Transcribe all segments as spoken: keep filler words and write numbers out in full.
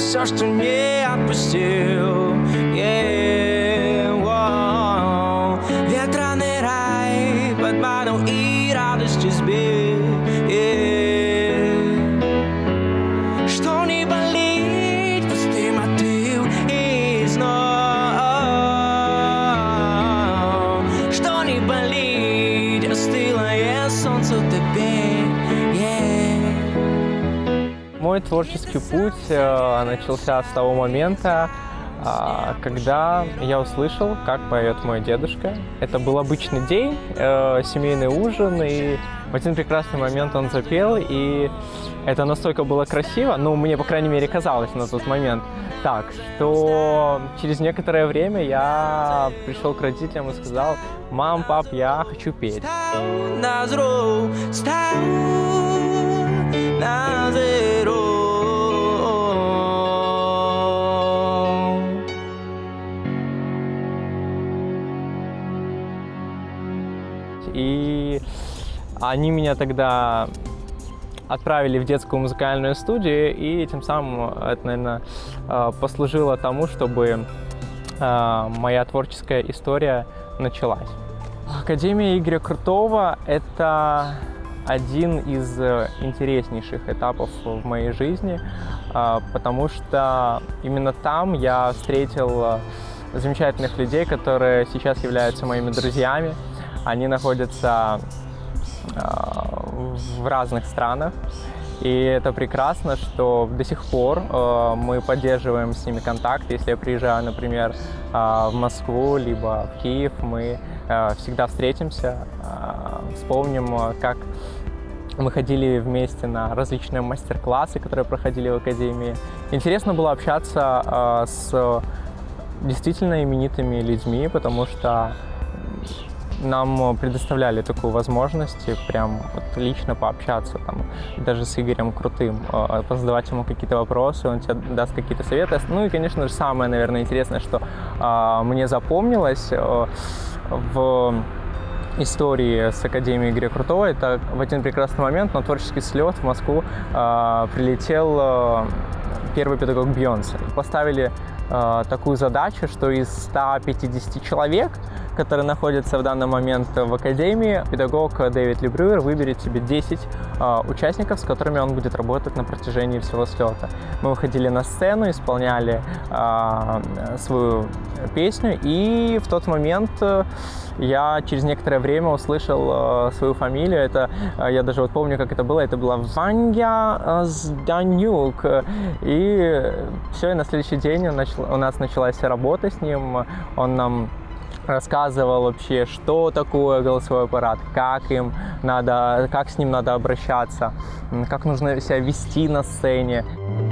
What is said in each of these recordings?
все, что не отпустил. Yeah, wow. Ветреный рай подманул и радость избил. Yeah. Что не болит, пустым отвил и снова. Что не болит, остылое солнце теперь. Мой творческий путь э, начался с того момента, э, когда я услышал, как поет мой дедушка. Это был обычный день, э, семейный ужин, и в один прекрасный момент он запел, и это настолько было красиво, ну, мне, по крайней мере, казалось на тот момент так, что через некоторое время я пришел к родителям и сказал: «Мам, пап, я хочу петь». И они меня тогда отправили в детскую музыкальную студию, и тем самым это, наверное, послужило тому, чтобы моя творческая история началась. Академия Игоря Крутого – это один из интереснейших этапов в моей жизни, потому что именно там я встретил замечательных людей, которые сейчас являются моими друзьями. Они находятся в разных странах, и это прекрасно, что до сих пор мы поддерживаем с ними контакт. Если я приезжаю, например, в Москву, либо в Киев, мы всегда встретимся, вспомним, как мы ходили вместе на различные мастер-классы, которые проходили в Академии. Интересно было общаться с действительно именитыми людьми, потому что нам предоставляли такую возможность прям вот лично пообщаться, там, даже с Игорем Крутым, позадавать ему какие-то вопросы, он тебе даст какие-то советы. Ну и, конечно же, самое, наверное, интересное, что э, мне запомнилось э, в истории с Академией Игоря Крутого, это в один прекрасный момент на творческий слет в Москву э, прилетел э, первый педагог Бейонсе. Поставили э, такую задачу, что из ста пятидесяти человек, которые находятся в данный момент в Академии, педагог Дэвид Ли Брюер выберет себе десять э, участников, с которыми он будет работать на протяжении всего слета. Мы выходили на сцену, исполняли э, свою песню, и в тот момент э, я через некоторое время услышал э, свою фамилию. Это, э, я даже вот помню, как это было. Это была Ваня Зданюк. И все, и на следующий день у нас, у нас началась работа с ним. Он нам рассказывал вообще, что такое голосовой аппарат, как им надо, как с ним надо обращаться, как нужно себя вести на сцене.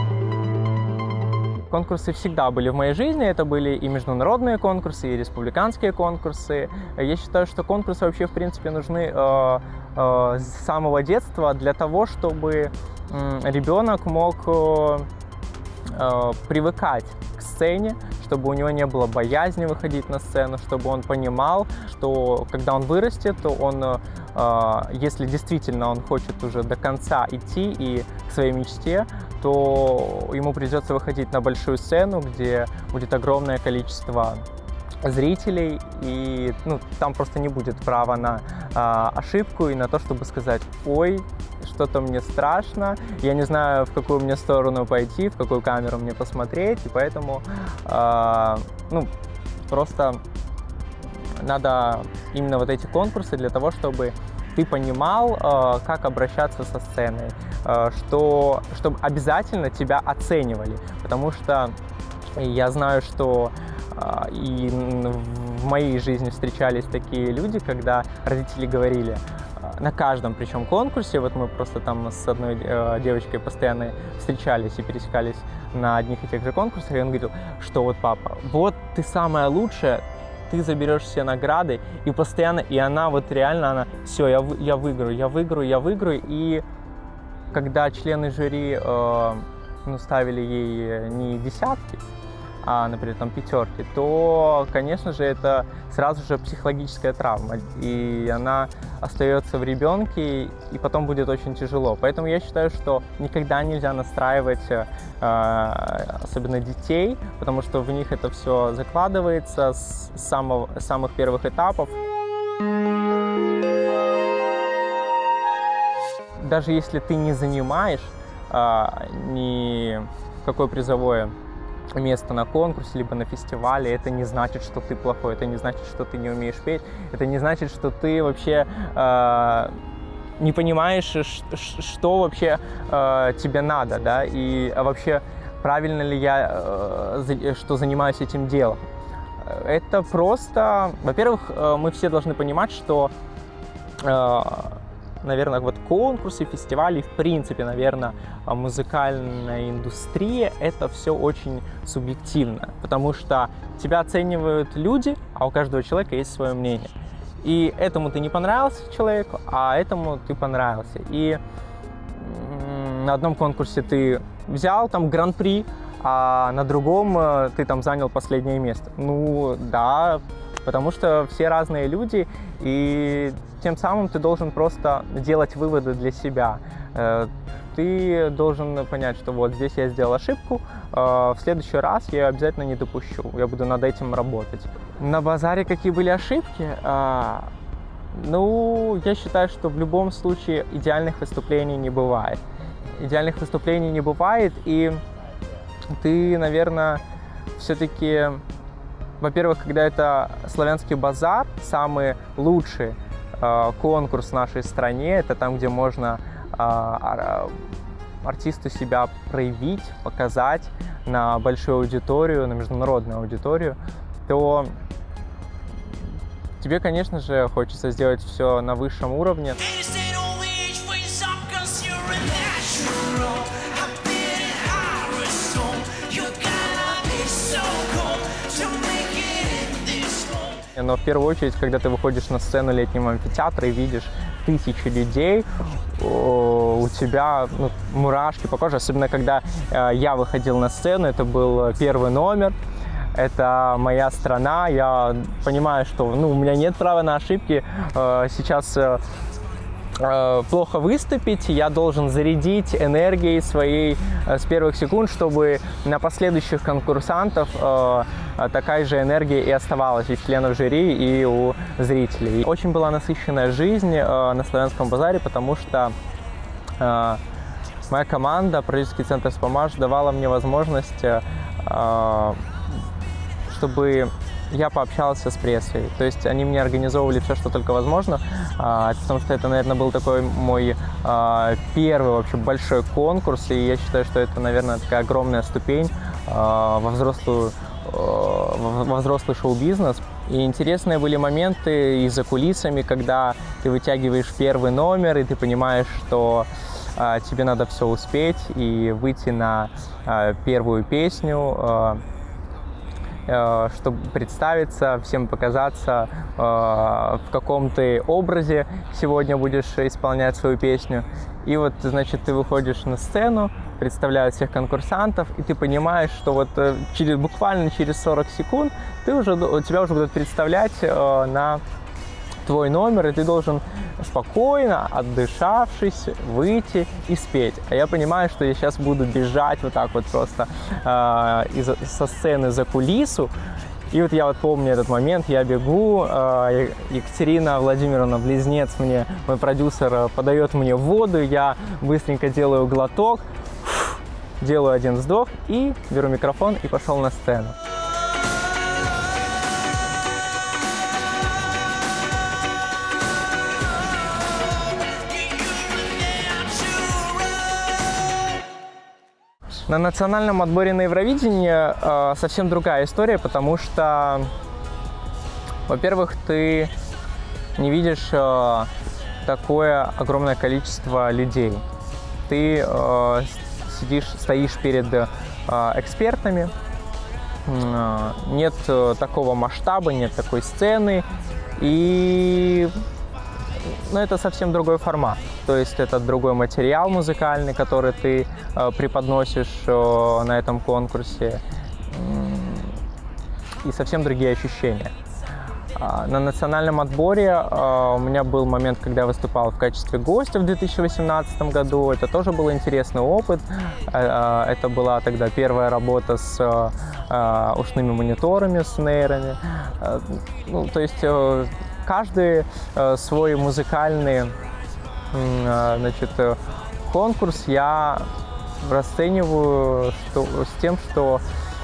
Конкурсы всегда были в моей жизни, это были и международные конкурсы, и республиканские конкурсы. Я считаю, что конкурсы вообще, в принципе, нужны э, э, с самого детства для того, чтобы э, ребенок мог э, э, привыкать к сцене, чтобы у него не было боязни выходить на сцену, чтобы он понимал, что когда он вырастет, то он, э, если действительно он хочет уже до конца идти и к своей мечте, то ему придется выходить на большую сцену, где будет огромное количество зрителей, и ну, там просто не будет права на э, ошибку и на то, чтобы сказать: ой, что-то мне страшно, я не знаю, в какую мне сторону пойти, в какую камеру мне посмотреть, и поэтому э, ну, просто надо именно вот эти конкурсы для того, чтобы ты понимал, э, как обращаться со сценой, э, что, чтобы обязательно тебя оценивали, потому что я знаю, что э, и в моей жизни встречались такие люди, когда родители говорили э, на каждом, причем конкурсе, вот мы просто там с одной э, девочкой постоянно встречались и пересекались на одних и тех же конкурсах, и он говорил, что вот папа, вот ты самая лучшая, ты заберешь все награды, и постоянно, и она вот реально, она, все, я, я выиграю, я выиграю, я выиграю, и когда члены жюри, э, ну, ставили ей не десятки, а, например, там пятерки, то, конечно же, это сразу же психологическая травма, и она остается в ребенке, и потом будет очень тяжело. Поэтому я считаю, что никогда нельзя настраивать, а, особенно детей, потому что в них это все закладывается с самого, с самых первых этапов. Даже если ты не занимаешь а, никакое призовое место на конкурсе, либо на фестивале, это не значит, что ты плохой, это не значит, что ты не умеешь петь, это не значит, что ты вообще э, не понимаешь, что вообще э, тебе надо, да, и а вообще правильно ли я, э, что занимаюсь этим делом. Это просто, во-первых, мы все должны понимать, что э, наверное, вот конкурсы, фестивали, в принципе, наверное, музыкальная индустрия, это все очень субъективно, потому что тебя оценивают люди, а у каждого человека есть свое мнение. И этому ты не понравился человеку, а этому ты понравился. И на одном конкурсе ты взял там гран-при, а на другом ты там занял последнее место. Ну, да, потому что все разные люди, и тем самым ты должен просто делать выводы для себя. Ты должен понять, что вот здесь я сделал ошибку, в следующий раз я ее обязательно не допущу, я буду над этим работать. На базаре какие были ошибки? Ну, я считаю, что в любом случае идеальных выступлений не бывает. Идеальных выступлений не бывает, и ты, наверное, все-таки, во-первых, когда это славянский базар, самый лучший э, конкурс в нашей стране, это там, где можно э, артисту себя проявить, показать на большую аудиторию, на международную аудиторию, то тебе, конечно же, хочется сделать все на высшем уровне. Но в первую очередь, когда ты выходишь на сцену летнего амфитеатра и видишь тысячи людей, у тебя ну, мурашки по коже, особенно когда э, я выходил на сцену, это был первый номер, это моя страна, я понимаю, что ну, у меня нет права на ошибки, э, сейчас э, э, плохо выступить, я должен зарядить энергией своей э, с первых секунд, чтобы на последующих конкурсантов э, такая же энергия и оставалась у членов жюри и у зрителей. Очень была насыщенная жизнь э, на Славянском базаре, потому что э, моя команда, продюсерский центр «Спомаж», давала мне возможность, э, чтобы я пообщался с прессой. То есть они мне организовывали все, что только возможно, э, потому что это, наверное, был такой мой э, первый вообще большой конкурс, и я считаю, что это, наверное, такая огромная ступень э, во взрослую во взрослый шоу-бизнес. И интересные были моменты и за кулисами, когда ты вытягиваешь первый номер, и ты понимаешь, что а, тебе надо все успеть и выйти на а, первую песню, а, а, чтобы представиться, всем показаться, а, в каком ты образе сегодня будешь исполнять свою песню. И вот, значит, ты выходишь на сцену, представляют всех конкурсантов, и ты понимаешь, что вот через, буквально через сорок секунд ты уже, тебя уже будут представлять э, на твой номер, и ты должен спокойно, отдышавшись, выйти и спеть. А я понимаю, что я сейчас буду бежать вот так вот просто э, из, со сцены за кулису. И вот я вот помню этот момент, я бегу, э, Екатерина Владимировна, близнец мне, мой продюсер, подает мне воду, я быстренько делаю глоток, делаю один вздох и беру микрофон и пошел на сцену. На национальном отборе на Евровидение э, совсем другая история, потому что, во-первых, ты не видишь э, такое огромное количество людей. Ты э, сидишь, стоишь перед э, экспертами, э, нет такого масштаба, нет такой сцены, и ну, это совсем другой формат. То есть это другой материал музыкальный, который ты э, преподносишь э, на этом конкурсе. и совсем другие ощущения. На национальном отборе у меня был момент, когда я выступал в качестве гостя в две тысячи восемнадцатом году. Это тоже был интересный опыт. Это была тогда первая работа с ушными мониторами, с нейрами. Ну, то есть каждый свой музыкальный, значит, конкурс я расцениваю что, с тем, что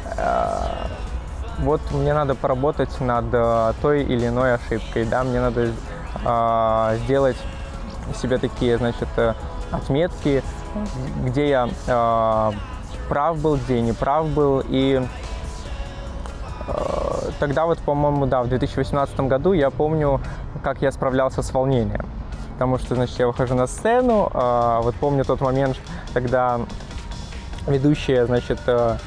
вот мне надо поработать над э, той или иной ошибкой, да, мне надо э, сделать себе такие, значит, э, отметки, где я э, прав был, где я не прав был, и э, тогда вот, по-моему, да, в две тысячи восемнадцатом году я помню, как я справлялся с волнением, потому что, значит, я выхожу на сцену, э, вот помню тот момент, когда ведущие, значит, э,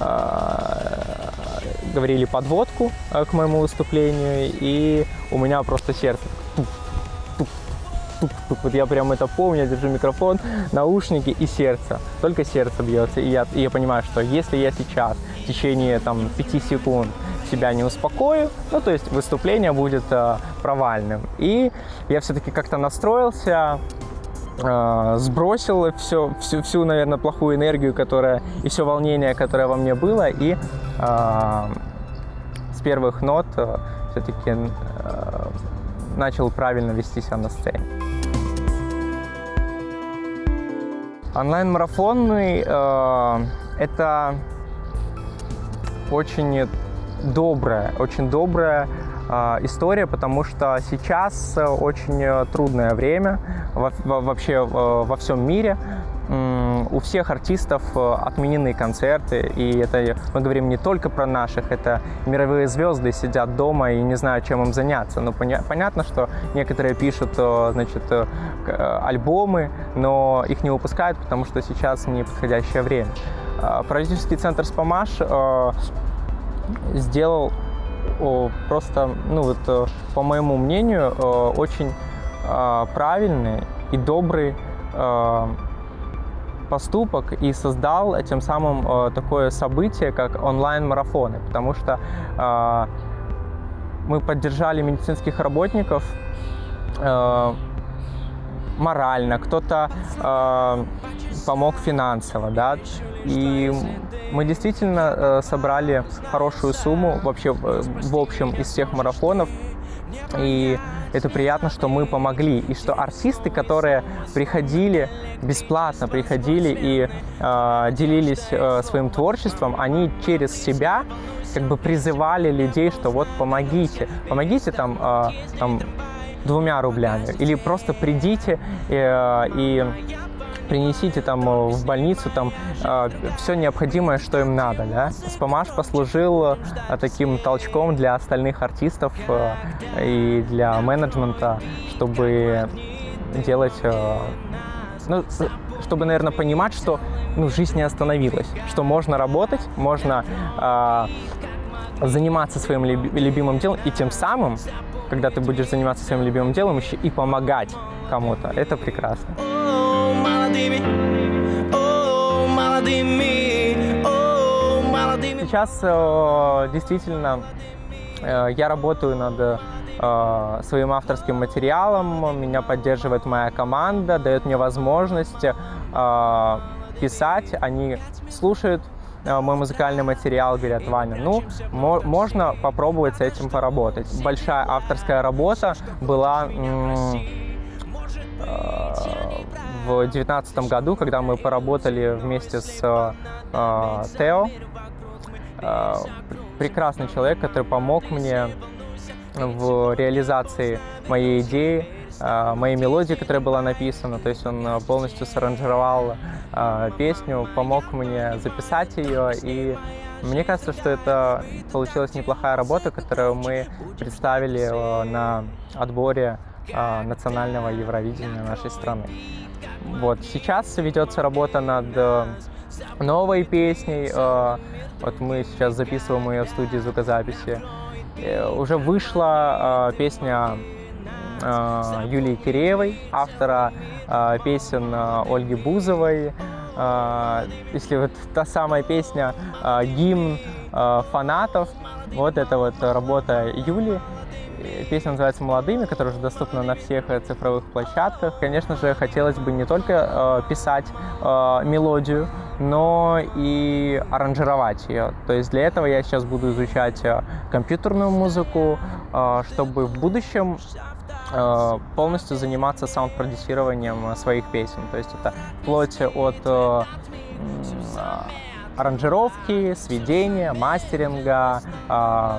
говорили подводку к моему выступлению, и у меня просто сердце тук, тук, тук, тук. Вот я прям это помню, я держу микрофон, наушники и сердце, только сердце бьется, и я, и я понимаю, что если я сейчас в течение там пяти секунд себя не успокою, ну то есть выступление будет э, провальным, и я все-таки как-то настроился, сбросил все, всю, всю, наверное, плохую энергию, которая, и все волнение, которое во мне было, и э, с первых нот э, все-таки э, начал правильно вести себя на сцене. Онлайн-марафонный э, – это очень добрая, очень добрая история, потому что сейчас очень трудное время вообще во всем мире. У всех артистов отменены концерты, и это мы говорим не только про наших, это мировые звезды сидят дома и не знают, чем им заняться. Но понятно, что некоторые пишут, значит, альбомы, но их не выпускают, потому что сейчас неподходящее время. Продюсерский центр «Спамаш» сделал О, просто, ну вот, по моему мнению, очень правильный и добрый поступок и создал тем самым такое событие, как онлайн-марафоны, потому что мы поддержали медицинских работников морально, кто-то помог финансово, да, и мы действительно э, собрали хорошую сумму вообще в общем из всех марафонов, и это приятно, что мы помогли, и что артисты, которые приходили бесплатно, приходили и э, делились э, своим творчеством, они через себя как бы призывали людей, что вот помогите, помогите там, э, там двумя рублями, или просто придите э, и принесите там в больницу там э, все необходимое, что им надо, да. Спамаш послужил э, таким толчком для остальных артистов э, и для менеджмента, чтобы делать, э, ну, чтобы, наверное, понимать, что ну, жизнь не остановилась, что можно работать, можно э, заниматься своим любимым делом, и тем самым, когда ты будешь заниматься своим любимым делом, еще и помогать кому-то. Это прекрасно. Сейчас э, действительно э, я работаю над э, своим авторским материалом, меня поддерживает моя команда, дает мне возможность э, писать, они слушают э, мой музыкальный материал, говорят: Ваня, ну, мо можно попробовать с этим поработать. Большая авторская работа была э, в две тысячи девятнадцатом году, когда мы поработали вместе с э, Тео. Э, прекрасный человек, который помог мне в реализации моей идеи, э, моей мелодии, которая была написана. То есть он полностью саранжировал э, песню, помог мне записать ее. И мне кажется, что это получилась неплохая работа, которую мы представили э, на отборе э, национального Евровидения нашей страны. Вот. Сейчас ведется работа над э, новой песней. Э, вот мы сейчас записываем ее в студии звукозаписи. Э, уже вышла э, песня э, Юлии Киреевой, автора э, песен э, Ольги Бузовой. Э, если вот та самая песня э, «Гимн», э, фанатов. Вот это вот работа Юли. Песня называется «Молодыми», которая уже доступна на всех цифровых площадках. Конечно же, хотелось бы не только э, писать э, мелодию, но и аранжировать ее. То есть для этого я сейчас буду изучать э, компьютерную музыку, э, чтобы в будущем э, полностью заниматься саунд-продюсированием своих песен. То есть это вплоть от э, э, аранжировки, сведения, мастеринга, э,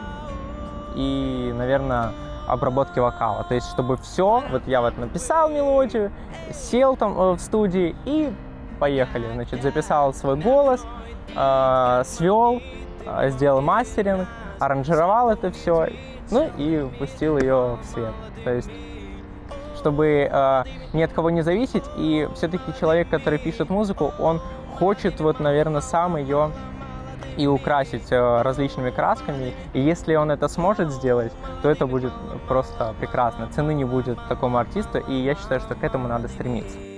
и, наверное, обработки вокала. То есть, чтобы все, вот я вот написал мелодию, сел там в студии и поехали. Значит, записал свой голос, э, свел, э, сделал мастеринг, аранжировал это все, ну и пустил ее в свет. То есть, чтобы э, ни от кого не зависеть, и все-таки человек, который пишет музыку, он хочет, вот, наверное, сам ее и украсить э, различными красками. И если он это сможет сделать, то это будет просто прекрасно. Цены не будет такому артисту, и я считаю, что к этому надо стремиться.